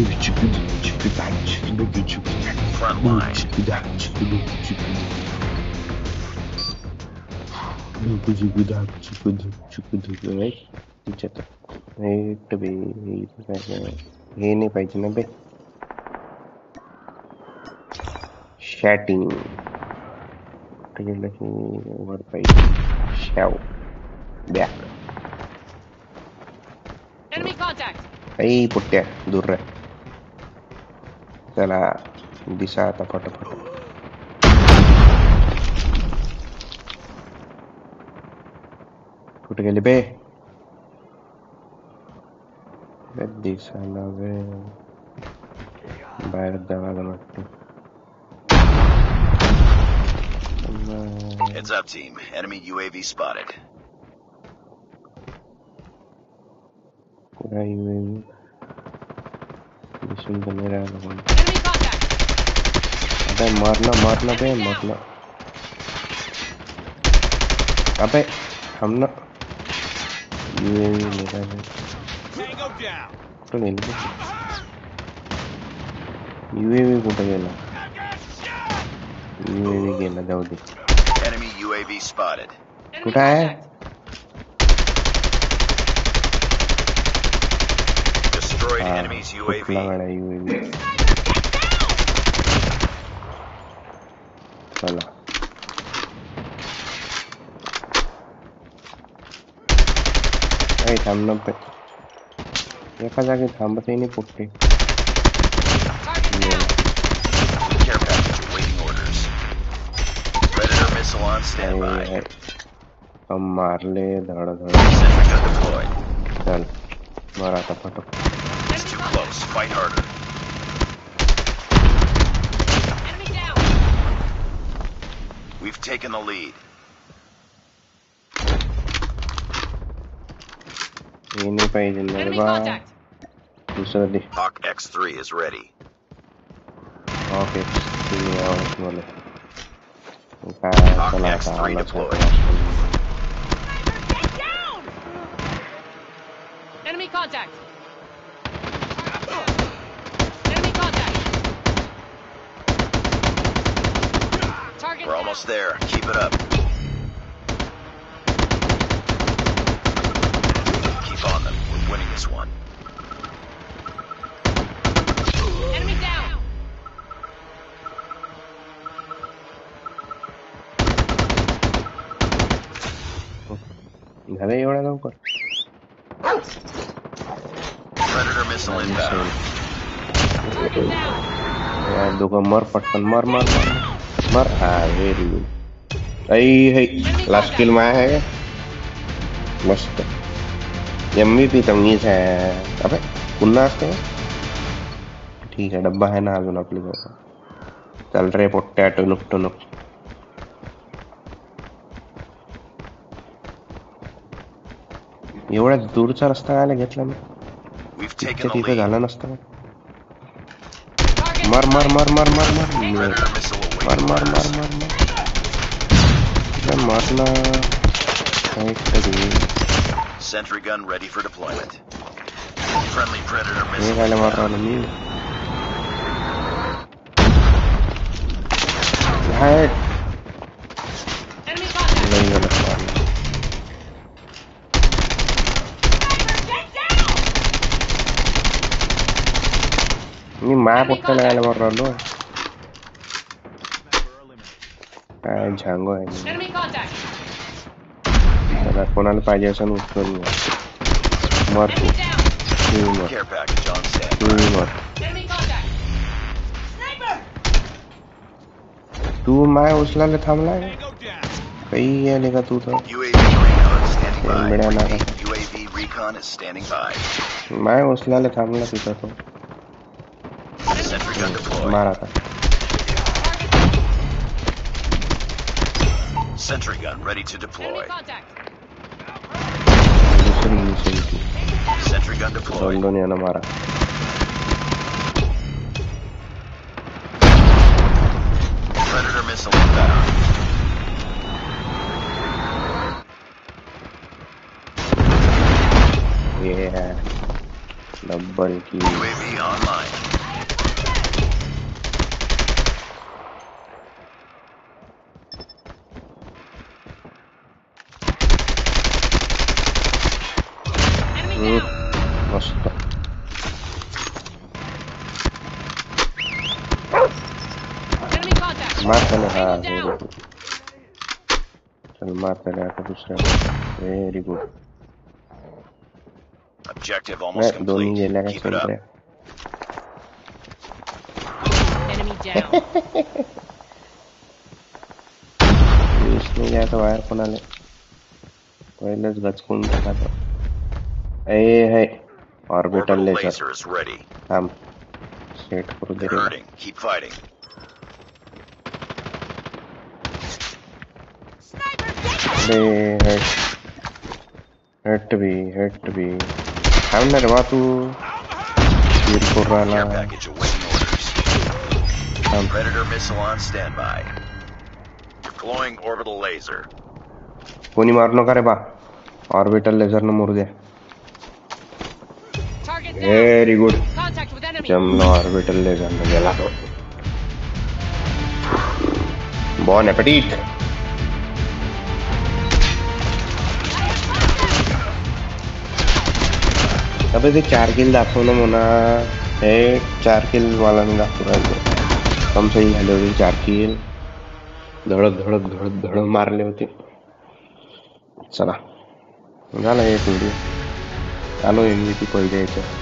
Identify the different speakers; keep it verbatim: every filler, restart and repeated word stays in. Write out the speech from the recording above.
Speaker 1: Front line.
Speaker 2: Right? Right, be हे नहीं पाहिजे ना बे शॅटिंग वर पाहिजे शॅव बॅक
Speaker 1: Enemy contact.
Speaker 2: ऐ पुट्ट्या दूर रे चला दिशा आता फटाफट कुठे गेले बे दिसायला वे बाहेर जायला वाटतं
Speaker 3: Heads up, team. Enemy U A V spotted.
Speaker 2: कुठे येऊ दिसून तर नाही राहिलं पण
Speaker 1: Enemy contact.
Speaker 2: अबे मारना मारना बे मारना अबे हम ना यूएवी मेरा है
Speaker 4: Tango down.
Speaker 2: तो नहीं लगे यूएवी कुठे गेला यूएवी गेला जाऊ दे
Speaker 3: Enemy U A V spotted.
Speaker 1: Enemy
Speaker 2: कुठे आहे
Speaker 1: contact.
Speaker 3: Destroyed
Speaker 2: हाँ
Speaker 3: enemy's U A V.
Speaker 2: कुठला गाड़ा यूएवी चला ऐ थांबना पे एका जागी थांबतही नाही पुट्टे
Speaker 1: Target down.
Speaker 3: Care package awaiting orders. Predator missile on standby.
Speaker 2: हम मारले धड़ धड़
Speaker 3: Sentry gun deployed.
Speaker 2: चल मारा था फटक
Speaker 3: It's too close. Fight harder.
Speaker 1: Enemy down.
Speaker 3: We've taken the lead.
Speaker 2: ये नहीं पाहिजे मेरे
Speaker 1: Enemy
Speaker 2: बा
Speaker 1: contact.
Speaker 2: दूसरा दे
Speaker 3: Hawk X three is ready.
Speaker 2: Okay ये और बोले का
Speaker 3: Hawk
Speaker 2: चला
Speaker 3: X
Speaker 2: था
Speaker 3: three
Speaker 2: अलग
Speaker 3: deployed.
Speaker 1: Get down. Enemy contact. Enemy contact. Target
Speaker 3: We're
Speaker 1: down.
Speaker 3: almost there. Keep it up. Keep on them. We're winning this one.
Speaker 1: Enemy down.
Speaker 2: झालं एवढ्या लवकर
Speaker 3: Predator missile inbound.
Speaker 1: Target down.
Speaker 2: यार दोघं मर पटकन मर मर मर मर हा व्हेरी गुड ऐ हे लास्ट किल माया है मस्त एमवीपी तमीज है अबे पुन्हा असते ठीक है डब्बा है ना अजून आपल्याकडे चल रे पोट्ट्या टुनुक टुनुक एवढ्या दूरचा रस्ता काय घेतला मी
Speaker 3: We've
Speaker 2: तिथे
Speaker 3: taken the
Speaker 2: तिथे
Speaker 3: lead.
Speaker 2: झालं नसतं
Speaker 1: Target
Speaker 2: मर मर
Speaker 1: down.
Speaker 2: मर मर मर मर
Speaker 3: Predator missile
Speaker 2: मर
Speaker 3: awaiting
Speaker 2: मर मर
Speaker 3: orders.
Speaker 2: मर मर मारना एक तरी
Speaker 3: Sentry gun ready for deployment. Friendly Predator
Speaker 2: ये
Speaker 3: missile
Speaker 2: गायला मार रहा
Speaker 3: inbound.
Speaker 2: मी हाय
Speaker 1: Enemy contact.
Speaker 2: नहीं गलत मारना
Speaker 1: Get down.
Speaker 2: मी माया पोट्ट्या लगायला मार रहा काय झांगो आहे
Speaker 1: Enemy contact.
Speaker 2: त्याला कोणाला पाहिजे असं उचलून घ्या मर तू
Speaker 1: Enemy down.
Speaker 2: तू मर
Speaker 3: Care package on
Speaker 2: तू
Speaker 3: standby.
Speaker 2: मर
Speaker 1: Enemy contact. Sniper.
Speaker 2: तू माया उचलायला थांबलाय
Speaker 4: Tango down.
Speaker 2: काही आहे का तू तर
Speaker 3: U A V recon standing by.
Speaker 2: Enemy down.
Speaker 3: Repeat, U A V recon is standing by.
Speaker 2: माया उचलायला थांबला तिथं तो
Speaker 3: Sentry gun deployed.
Speaker 2: मारा था
Speaker 3: Sentry gun ready to
Speaker 1: Enemy
Speaker 3: deploy.
Speaker 1: contact.
Speaker 2: दूसरी दूसरी थी
Speaker 3: Sentry gun deployed.
Speaker 2: दोन दोन यानं मारा
Speaker 3: Predator missile inbound.
Speaker 2: ये है डबल की
Speaker 3: U A V online.
Speaker 1: Enemy
Speaker 2: hmm,
Speaker 1: down.
Speaker 2: मस्त
Speaker 1: Enemy contact.
Speaker 2: मार त्याला हा
Speaker 1: Tango
Speaker 2: व्हेरी
Speaker 1: down.
Speaker 2: गुड चल मार त्याला आता दुसऱ्या व्हेरी गुड
Speaker 3: Objective almost
Speaker 2: नाही दोन्ही
Speaker 3: complete.
Speaker 2: गेल्या का
Speaker 3: Keep it up.
Speaker 2: सेंट्रे
Speaker 1: Enemy down.
Speaker 2: वीस नाही घ्यायचं बाहेर कोणाला पहिलंच गचकून टाकायचं ए है orbital
Speaker 3: Orbital
Speaker 2: laser
Speaker 3: laser is ready.
Speaker 2: थांब सेट करू दे
Speaker 3: They're
Speaker 2: रे
Speaker 3: hurting. Keep fighting.
Speaker 2: अरे हेट हेट भी हेट भी थांब ना रे बा तू वीर करू राहिला
Speaker 3: Care package awaiting orders.
Speaker 2: थांब
Speaker 3: Predator missile on standby. Deploying orbital laser.
Speaker 2: कोणी मारू नका रे बा ऑर्बिटल लेझर न मरू द्या
Speaker 1: Target down.
Speaker 2: Very good
Speaker 1: Contact with enemy.
Speaker 2: जमलो ऑर्बिटल लेझर न गेला बॉन एपेटिट अबे ते चार किल दाखव ना म्हणा हे चार किल मला नाही दाखवू राहिलं कम सही झाले होते चार किल धडक धडक धडक धडक मारले होते चला झाला एक व्हिडिओ आलो एम व्ही पी पहिले याच्यात